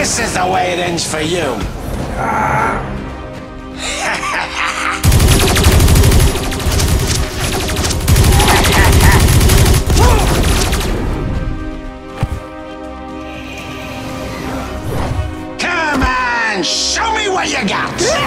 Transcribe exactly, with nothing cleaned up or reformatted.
This is the way it ends for you. Come on, show me what you got.